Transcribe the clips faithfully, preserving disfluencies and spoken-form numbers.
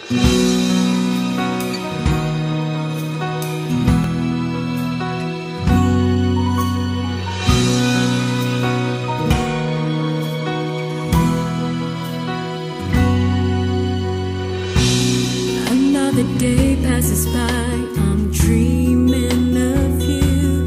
Another day passes by, I'm dreaming of you.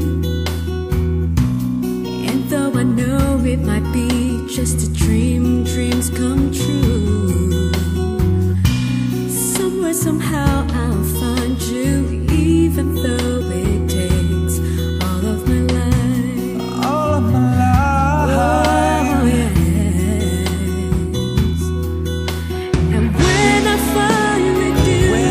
And though I know it might be just a dream, dreams come true. Somewhere, somehow I'll find you, even though it takes all of my life. All of my life. Oh, yes. And when I finally do,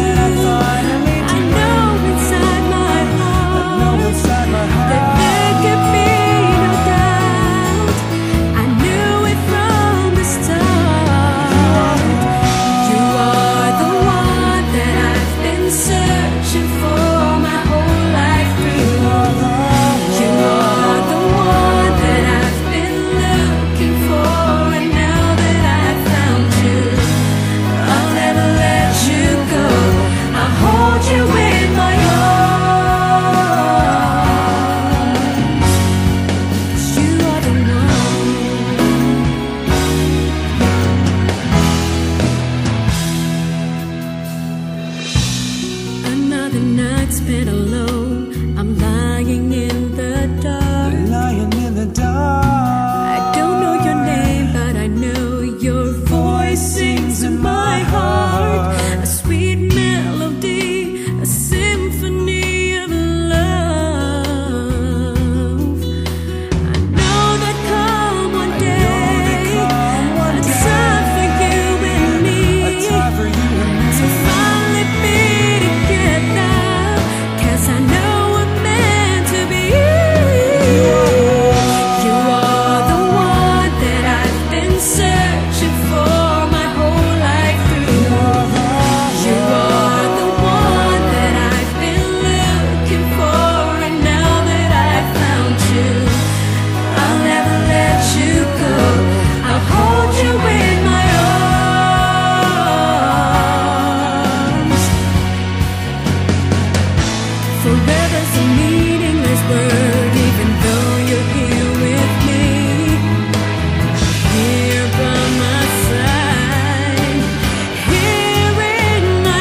the night spent alone, I'm lying in the dark. Lying in the dark. I don't know your name, but I know your voice sings in my heart. A sweet melody, a symphony of love. I know that come one day, a time for you and me, A time for you and me. to finally be together. I know we're meant to be. You are the one that I've been searching for my whole life through. You are the one that I've been looking for, and now that I've found you, I'll never let you go. I'll hold you in my arms. Forever's a meaningless word, even though you're here with me, here by my side, here in my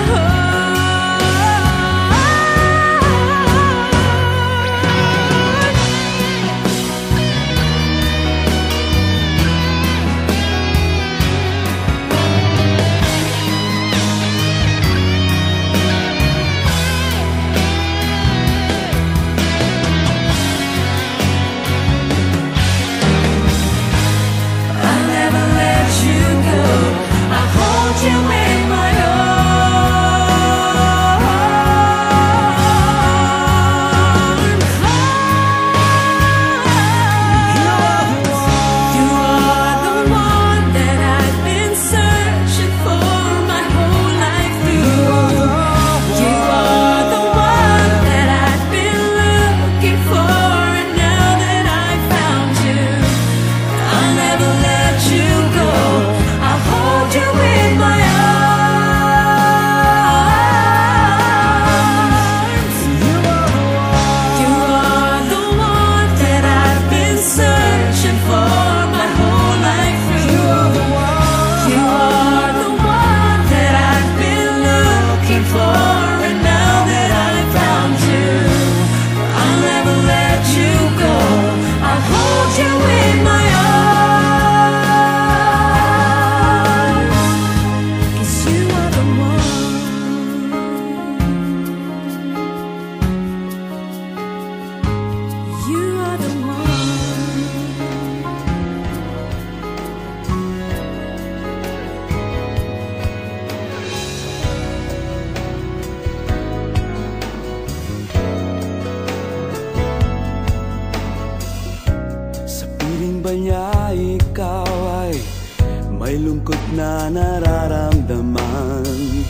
ba niya ikaw ay may lungkot na nararamdaman?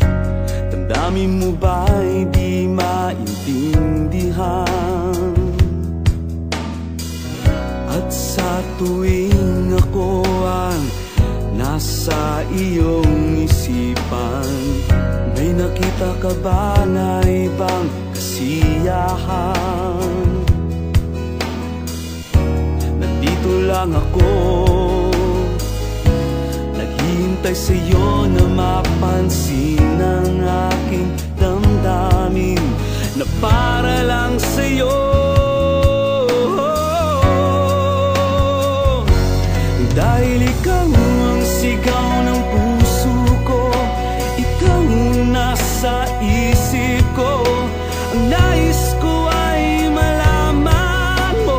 Damdamin mo ba'y di maintindihan? At sa tuwing ako ang nasa iyong isipan, Nakakita ka ba na ibang kasiyahan? Nandito lang ako, naghihintay sa'yo na mapansin ang aking damdamin na para lang sa'yo. Dahil ikaw ang sigaw ng puso ko, ikaw nasa isip ko. Ang nais ko ay malaman mo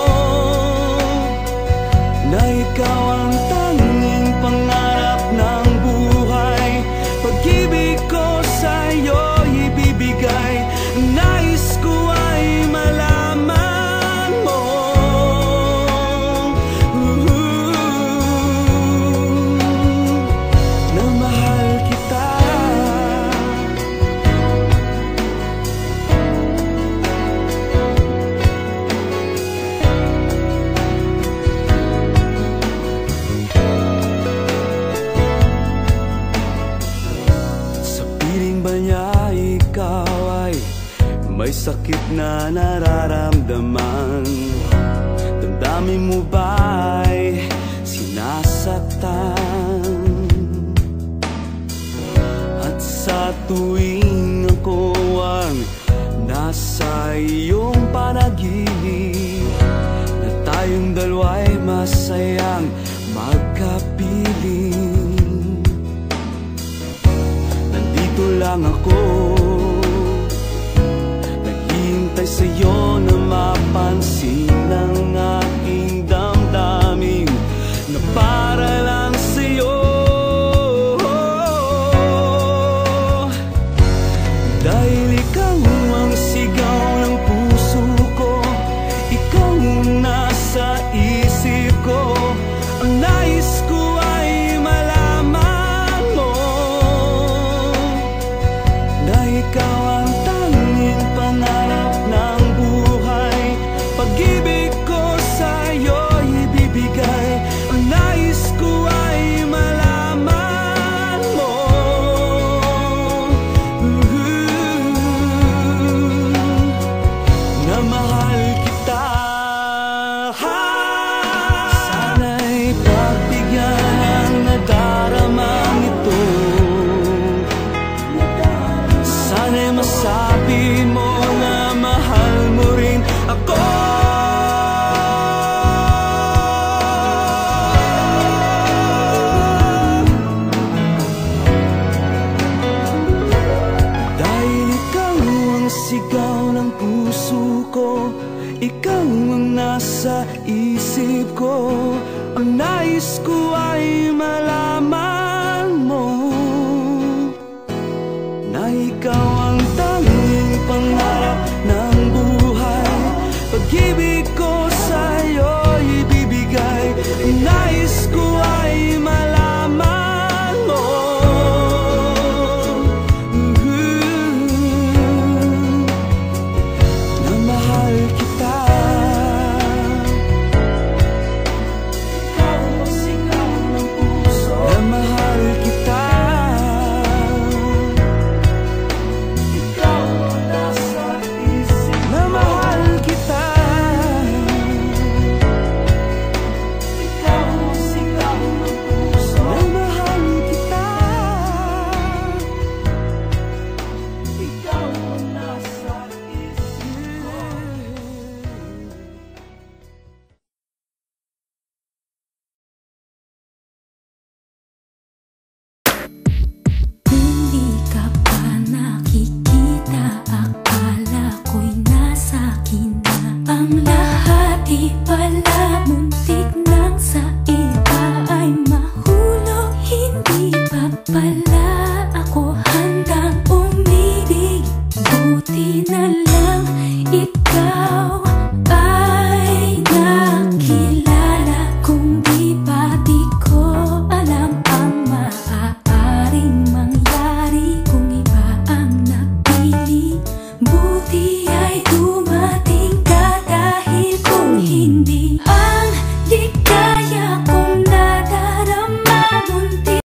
na ikaw ang tanging pangarap ng buhay. Pag-ibig ko sa'yo ibibigay. Ang nais ko ay malaman mo na mahal kita. Sa piling ba niya ikaw ay may sakit na nararamdaman? Damdamin mo ba'y sinasaktan? At sa tuwing ako ang nasa iyong panaginip, na tayong dalawa'y masayang magkapiling, nandito lang ako, naghihintay sa'yo na mapansin ang aking damdamin na para lang sa'yo. Dahil ikaw ang sigaw ng puso ko, ikaw nasa isip ko. Ang nais ko ay malaman mo na ikaw ang tanging pangarap ng buhay. Pag-ibig ko sa'yo ibibigay. Ang nais ko ay malaman mo na mahal kita. Sana'y pagbigyan ang nadaramang ito. Sana'y masabi mo na mahal mo rin ako. Dahil ikaw ang sigaw ng puso ko, ikaw ang nasa isip ko. Ang nais ko ay malaman mo na ikaw ang tanging pangarap ng buhay. Pag-ibig ko sa'yo ibibigay. Ang nais ko ay malaman mo na mahal kita. Ikaw ang sigaw ng puso, na mahal kita. Ikaw ang nasa isip ko, na mahal kita. Ikaw ang sigaw ng puso, na mahal kita. Ikaw ang nasa isip ko. Hindi ka pa nakikita, akala ko'y nasa akin na ang lahat. Di pala, muntik nang sa iba ay mahulog. Hindi pa pala